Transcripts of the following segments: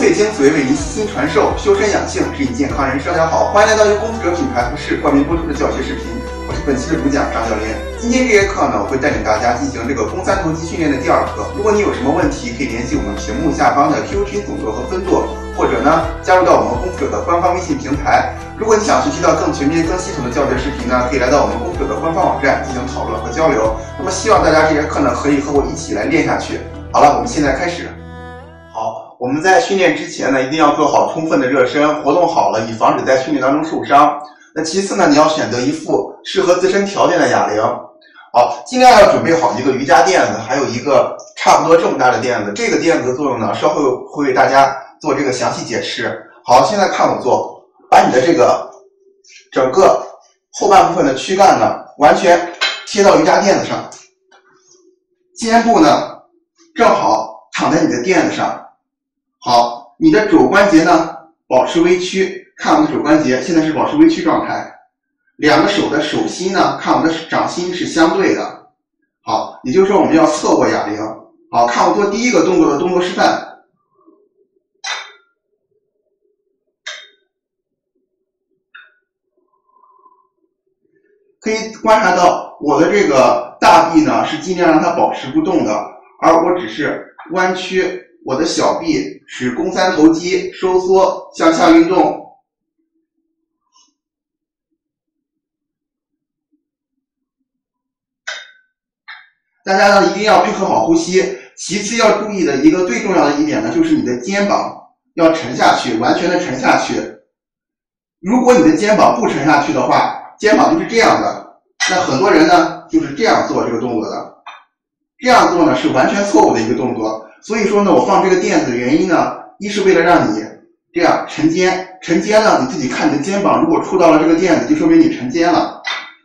粹精髓为您细心传授，修身养性，指引健康人生。大家好，欢迎来到由公司者品牌服饰冠名播出的教学视频，我是本期的主讲张教练。今天这节课呢，我会带领大家进行这个肱三头肌训练的第二课。如果你有什么问题，可以联系我们屏幕下方的 QQ 群总座和分座，或者呢加入到我们公司者的官方微信平台。如果你想学习到更全面、更系统的教学视频呢，可以来到我们公司者的官方网站进行讨论和交流。那么希望大家这节课呢，可以和我一起来练下去。好了，我们现在开始。好，我们在训练之前呢，一定要做好充分的热身，活动好了，以防止在训练当中受伤。那其次呢，你要选择一副适合自身条件的哑铃。好，尽量要准备好一个瑜伽垫子，还有一个差不多这么大的垫子。这个垫子的作用呢，稍后会为大家做这个详细解释。好，现在看我做，把你的这个整个后半部分的躯干呢，完全贴到瑜伽垫子上，肩部呢正好躺在你的垫子上。好，你的肘关节呢保持微曲，看我的肘关节现在是保持微曲状态。两个手的手心呢，看我的掌心是相对的。好，也就是说我们要侧卧哑铃。好，看我做第一个动作的动作示范。可以观察到我的这个大臂呢是尽量让它保持不动的，而我只是弯曲我的小臂，使肱三头肌收缩向下运动。大家呢一定要配合好呼吸。其次要注意的一个最重要的一点呢，就是你的肩膀要沉下去，完全的沉下去。如果你的肩膀不沉下去的话，肩膀就是这样的。那很多人呢就是这样做这个动作的，这样做呢是完全错误的一个动作。所以说呢，我放这个垫子的原因呢，一是为了让你这样沉肩，沉肩呢你自己看你的肩膀如果触到了这个垫子，就说明你沉肩了。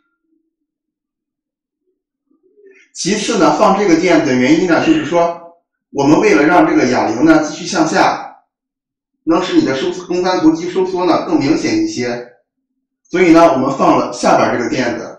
其次呢，放这个垫子的原因呢，就是说我们为了让这个哑铃呢继续向下，能使你的肱三头肌收缩呢更明显一些，所以呢我们放了下边这个垫子。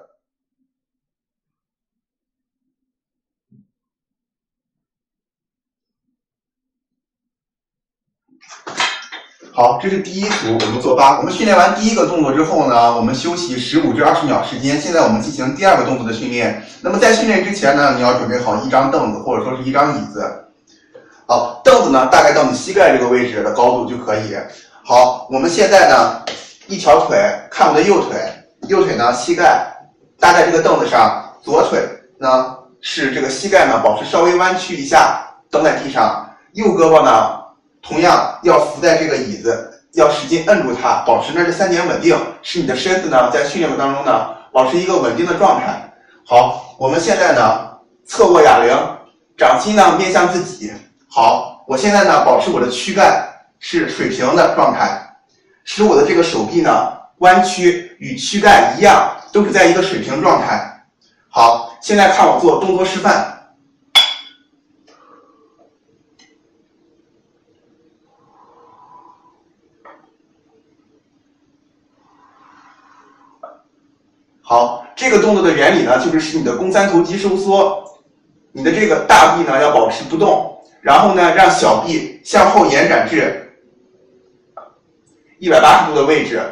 好，这是第一组，我们做8。我们训练完第一个动作之后呢，我们休息15至20秒时间。现在我们进行第二个动作的训练。那么在训练之前呢，你要准备好一张凳子或者说是一张椅子。好，凳子呢大概到你膝盖这个位置的高度就可以。好，我们现在呢一条腿，看我的右腿，右腿呢膝盖搭在这个凳子上，左腿呢是这个膝盖呢保持稍微弯曲一下，蹬在地上，右胳膊呢同样要扶在这个椅子，要使劲摁住它，保持呢这3点稳定，使你的身子呢在训练当中呢保持一个稳定的状态。好，我们现在呢侧卧哑铃，掌心呢面向自己。好，我现在呢保持我的躯干是水平的状态，使我的这个手臂呢弯曲与躯干一样，都是在一个水平状态。好，现在看我做动作示范。好，这个动作的原理呢，就是使你的肱三头肌收缩，你的这个大臂呢要保持不动，然后呢让小臂向后延展至180度的位置。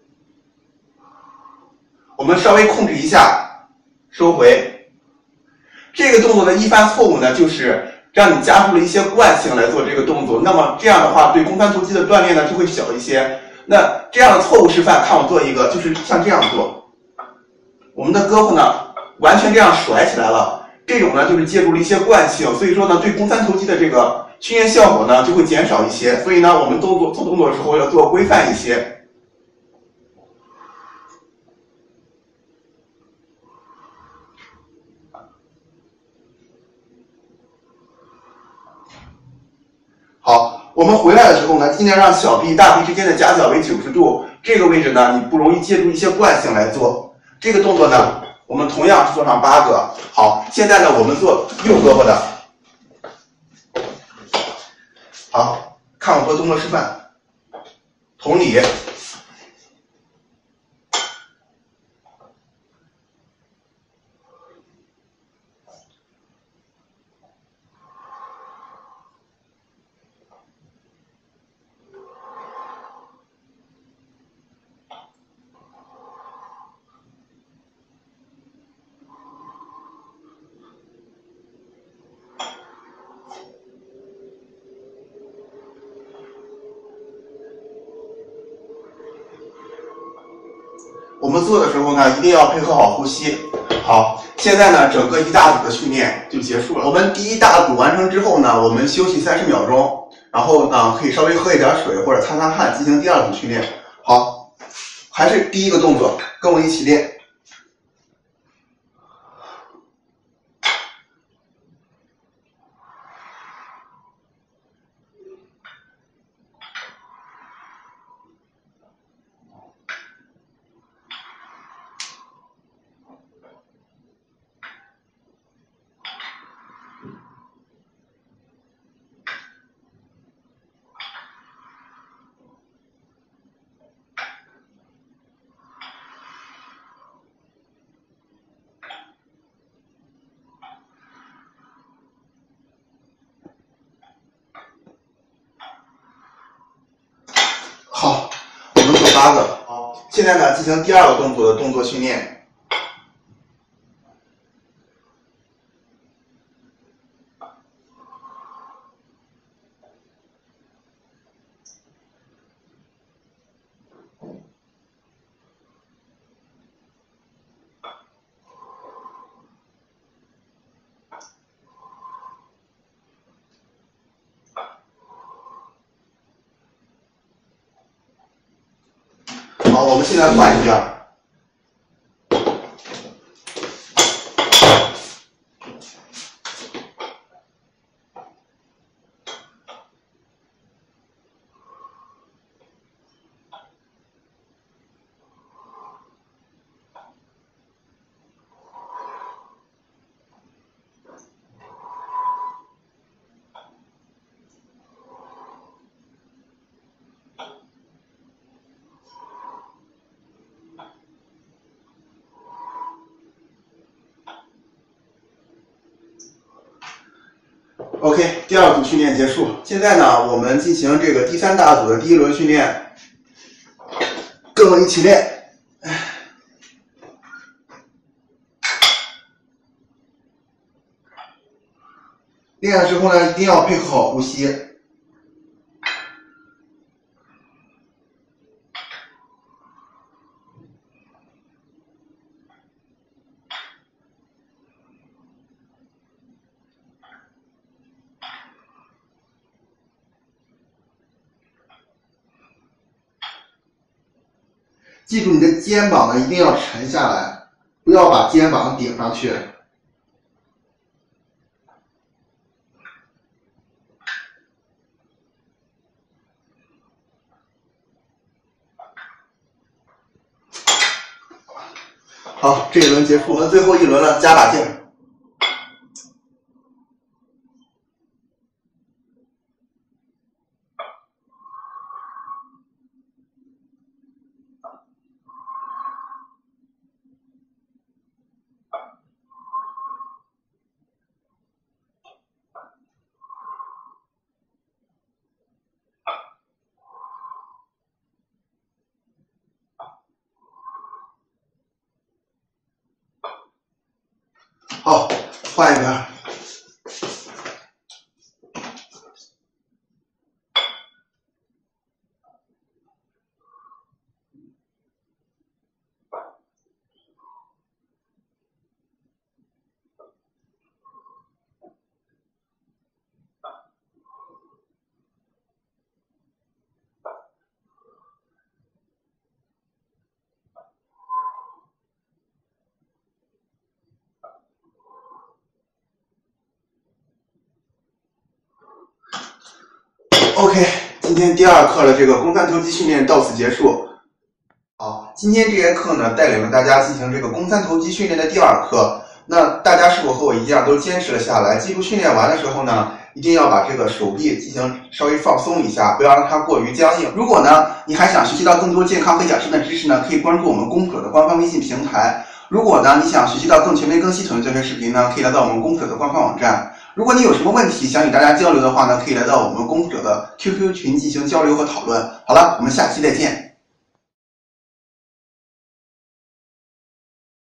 我们稍微控制一下，收回。这个动作的一犯错误呢，就是让你加入了一些惯性来做这个动作，那么这样的话对肱三头肌的锻炼呢就会小一些。那这样的错误示范，看我做一个，就是像这样做。我们的胳膊呢完全这样甩起来了，这种呢就是借助了一些惯性，所以说呢对肱三头肌的这个训练效果呢就会减少一些。所以呢我们做动作的时候要做规范一些。好，我们回来的时候呢，尽量让小臂大臂之间的夹角为90度，这个位置呢你不容易借助一些惯性来做。这个动作呢我们同样是做上8个。好，现在呢我们做右胳膊的。好，看我做动作示范。同理， 我们做的时候呢，一定要配合好呼吸。好，现在呢，整个一大组的训练就结束了。我们第一大组完成之后呢，我们休息30秒钟，然后呢，可以稍微喝一点水或者擦擦汗，进行第二组训练。好，还是第一个动作，跟我一起练。好，我们做8个。好，现在呢，进行第二个动作的动作训练。好，我们现在换一边。OK， 第二组训练结束。现在呢，我们进行这个第3大组的第1轮训练，跟我一起练。练的时候呢，一定要配合好呼吸。记住你的肩膀呢一定要沉下来，不要把肩膀顶上去。好，这一轮结束，我们最后一轮了，加把劲儿。好，换一边。OK， 今天第2课的这个肱三头肌训练到此结束。好，今天这节课呢，带领了大家进行这个肱三头肌训练的第2课。那大家是否和我一样都坚持了下来？记住训练完的时候呢，一定要把这个手臂进行稍微放松一下，不要让它过于僵硬。如果呢，你还想学习到更多健康和养生的知识呢，可以关注我们公普的官方微信平台。如果呢，你想学习到更全面、更系统的教学视频呢，可以来到我们公普的官方网站。如果你有什么问题想与大家交流的话呢，可以来到我们公普的 QQ 群进行交流和讨论。好了，我们下期再见。